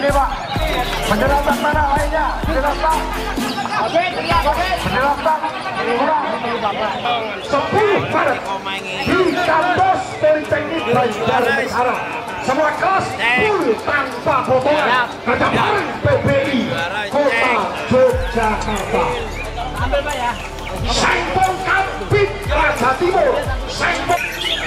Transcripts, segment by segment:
Ini Pak, penjelasan mana lainnya? Penjelasan. Penjelasan. Kurang. 10 Maret di kampus Politeknik Banjarnegara. Semua kelas full tanpa potongan. Kedatangan PBI Kota Yogyakarta. Ambil Pak ya. Sengpong Kampit Raja Timur. Sengpong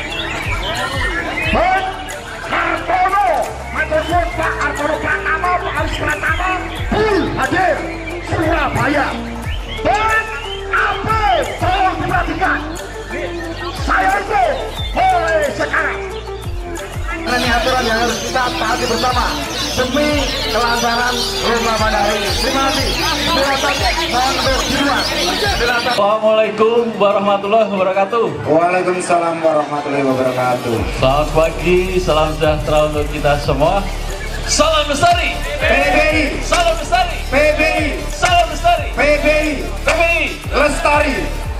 Hartono. Matur Pak Hartono Pratama, Pak Aris Pratama. Full hadir Surabaya. Dan apa tolong diperhatikan. Saya itu mulai sekarang. Ini aturan yang harus kita taati bersama demi kelancaran lomba pada hari ini. Terima kasih. Mohon berdiruan. Assalamualaikum warahmatullahi wabarakatuh. Waalaikumsalam warahmatullahi wabarakatuh. Selamat pagi, salam sejahtera untuk kita semua. Salam Lestari PBI. Salam Lestari PBI. Salam Lestari PBI. PBI Lestari.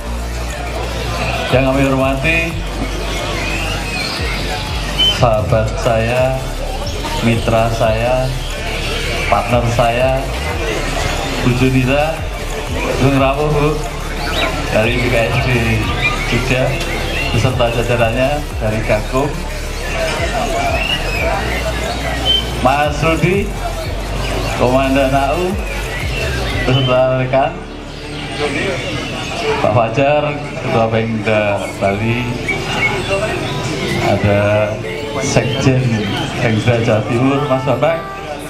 Yang kami hormati sahabat saya, mitra saya, partner saya, Bu Junita, Bung Ramu, Bu, dari BKSD Jogja, beserta jajarannya dari Gakum, Mas Rudi, Komandan AU, beserta rekan, Pak Fajar, Ketua Pemda Bali, ada Sekjen Pemda Jawa Timur, Mas Bambang.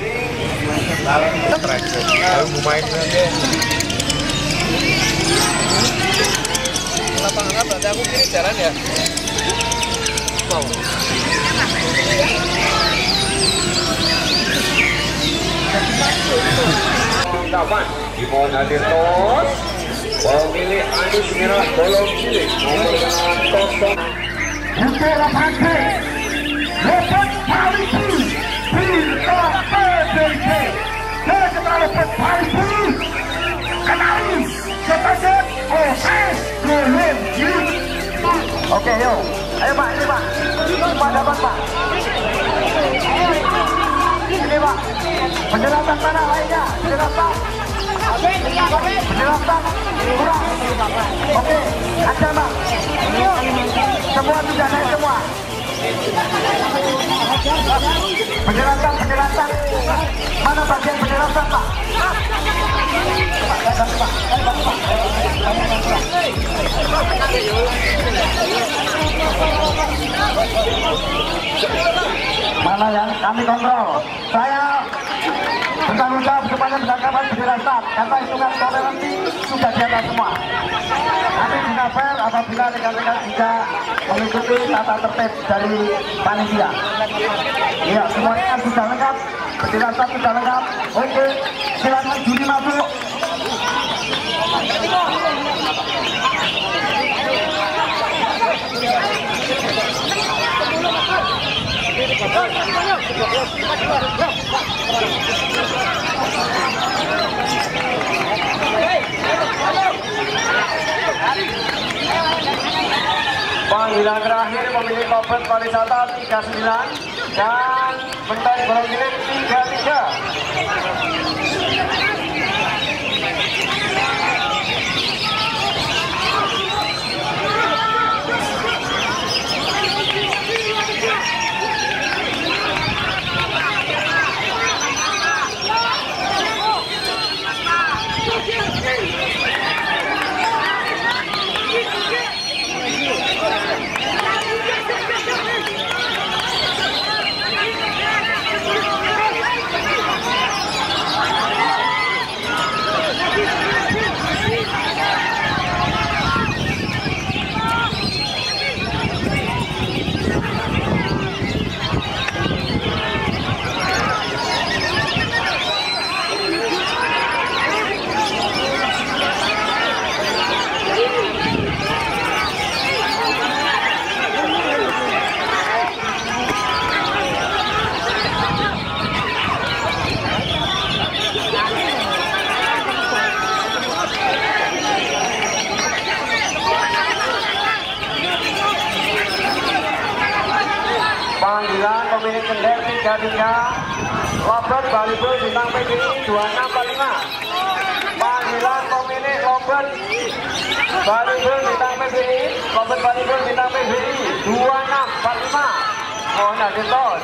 Lapangan apa? Berarti aku kiri jalan ya? Mau. Kawan, dimohon hadir terus. Pemilih Anies Merah Bolong Cilik nomor 0. Untuk lapangan Robert Paribu Bintang PDIP sekitar Robert Paribu kenali sebagai proses belum. Oke, yuk. Ayo Pak, ini Pak. Semua dapat Pak. Ini Pak. Penjelasan mana lainnya? Penjelasan. Penjelasan. Kurang. Oke, ada Pak. Semua sudah naik semua. Penjelasan. Mana bagian penjelasan Pak? Mana yang kami kontrol? Saya bertanggung jawab semuanya menangkapkan penjelasan karena hitungan toleransi sudah di atas semua. Kami dinafel apabila rekan-rekan bisa mengikuti tata tertib dari panitia. Ya, semuanya sudah lengkap, penjelasan sudah lengkap. Oke, silakan juri masuk. Panggilan terakhir pemilik Kopet Pariwisata 39 dan Bentai Bolong Cilik 33. Panggilan pemilik kendari 33 Lobet volleyball bintang PGI 2645. Panggilan pemilik lobet volleyball bintang PGI, lobet volleyball bintang PGI 2645. Mohon hadir tos.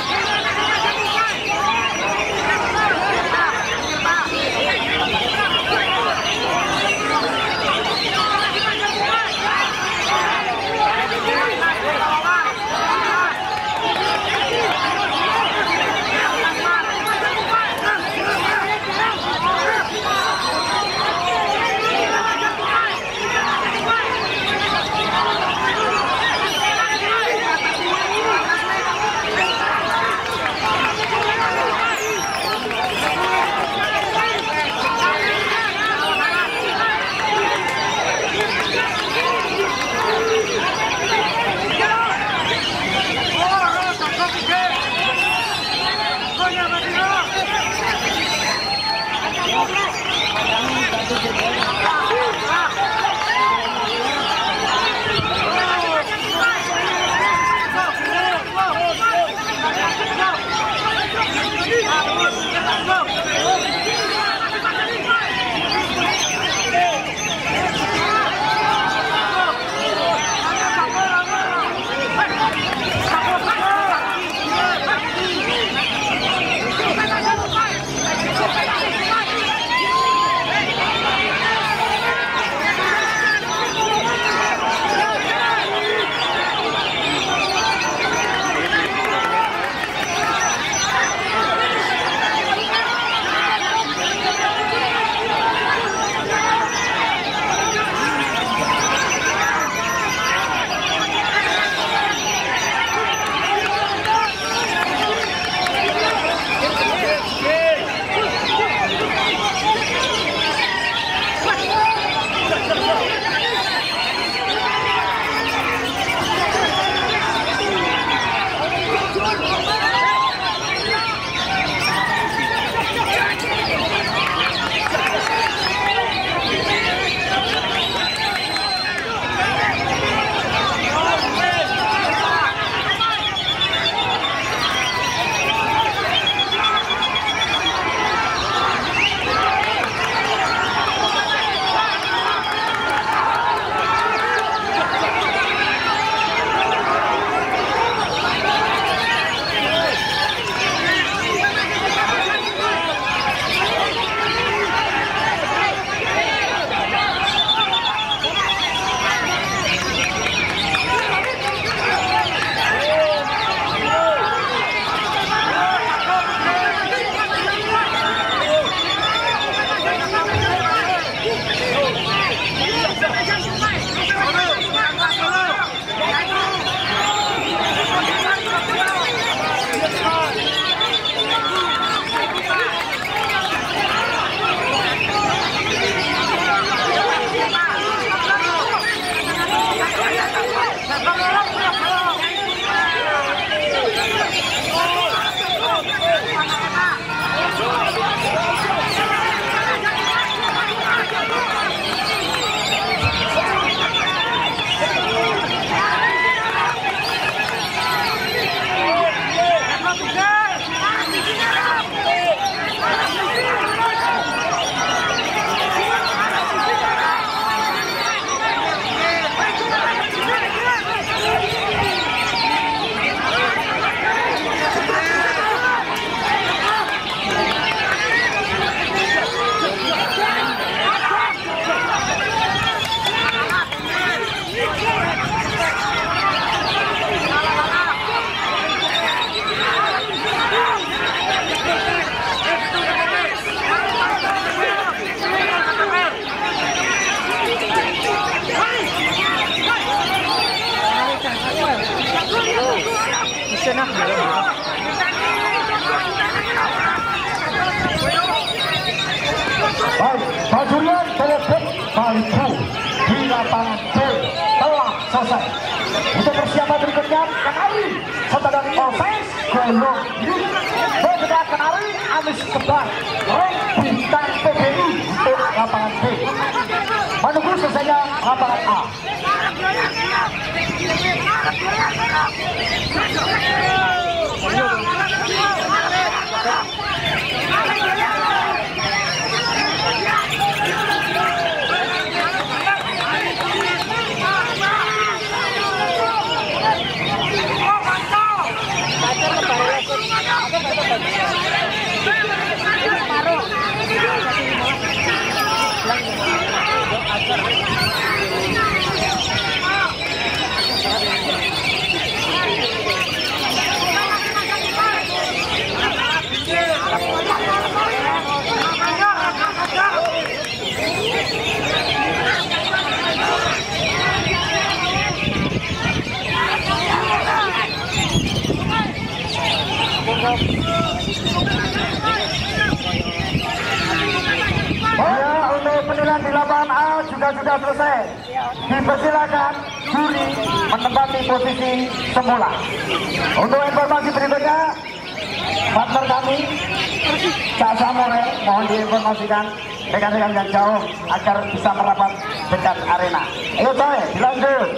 Baik, Pajurian Telepon Baliku di lapangan B telah selesai. Untuk persiapan berikutnya, Kenari serta dari Polres Golong bergerak Kenari Amis Kebar bintang PGI untuk lapangan B menunggu selesainya lapangan A. Ya, untuk penilaian di lapangan A juga sudah selesai. Dipersilakan juri menempati posisi semula. Untuk informasi berikutnya, partner kami Cak Samore mohon diinformasikan rekan-rekan yang jauh agar bisa merapat dekat arena. Ayo coy, dilanjut.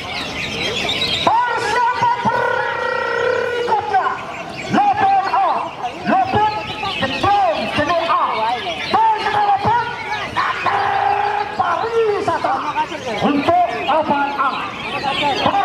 Persiapan berikutnya, Lobon A, Lobon gedung jenis A, bagaimana Lobon pariwisata untuk Lobon A.